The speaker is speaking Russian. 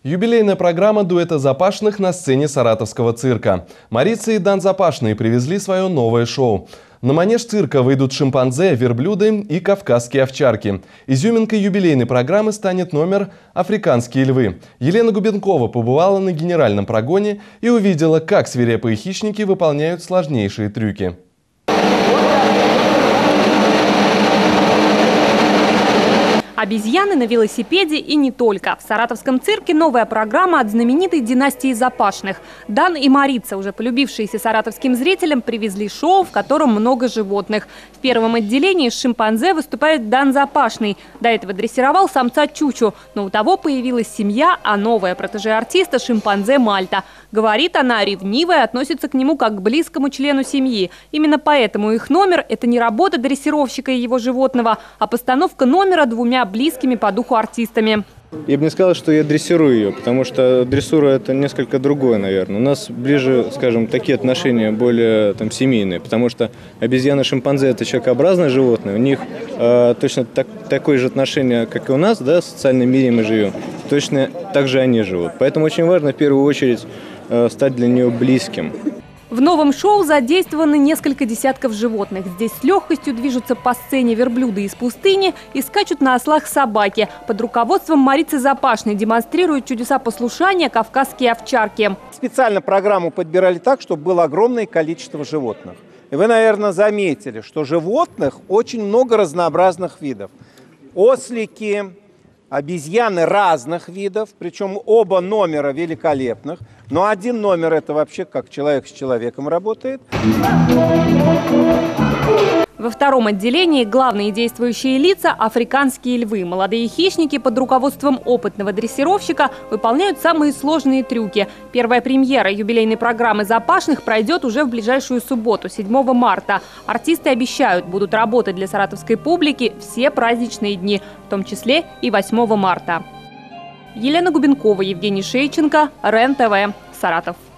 Юбилейная программа дуэта Запашных на сцене саратовского цирка. Марица и Дан Запашные привезли свое новое шоу. На манеж цирка выйдут шимпанзе, верблюды и кавказские овчарки. Изюминкой юбилейной программы станет номер «Африканские львы». Елена Губенкова побывала на генеральном прогоне и увидела, как свирепые хищники выполняют сложнейшие трюки. Обезьяны на велосипеде и не только. В саратовском цирке новая программа от знаменитой династии Запашных. Дан и Марица, уже полюбившиеся саратовским зрителям, привезли шоу, в котором много животных. В первом отделении с шимпанзе выступает Дан Запашный. До этого дрессировал самца Чучу, но у того появилась семья, а новая протеже артиста – шимпанзе Мальта. Говорит она, ревнивая, относится к нему как к близкому члену семьи. Именно поэтому их номер – это не работа дрессировщика и его животного, а постановка номера двумя близкими по духу артистами. Я бы не сказал, что я дрессирую ее, потому что дрессура – это несколько другое, наверное. У нас ближе, скажем, такие отношения более семейные, потому что обезьяны и шимпанзе – это человекообразные животные, у них точно такое же отношение, как и у нас, да, в социальном мире мы живем, точно так же они живут. Поэтому очень важно в первую очередь стать для нее близким. В новом шоу задействованы несколько десятков животных. Здесь с легкостью движутся по сцене верблюды из пустыни и скачут на ослах собаки. Под руководством Марицы Запашной демонстрируют чудеса послушания кавказские овчарки. Специально программу подбирали так, чтобы было огромное количество животных. И вы, наверное, заметили, что животных очень много разнообразных видов. Ослики, обезьяны разных видов, причем оба номера великолепных. Но один номер – это вообще как человек с человеком работает. Во втором отделении главные действующие лица – африканские львы. Молодые хищники под руководством опытного дрессировщика выполняют самые сложные трюки. Первая премьера юбилейной программы Запашных пройдет уже в ближайшую субботу, 7 марта. Артисты обещают, будут работать для саратовской публики все праздничные дни, в том числе и 8 марта. Елена Губенкова, Евгений Шейченко, РЕН-ТВ, Саратов.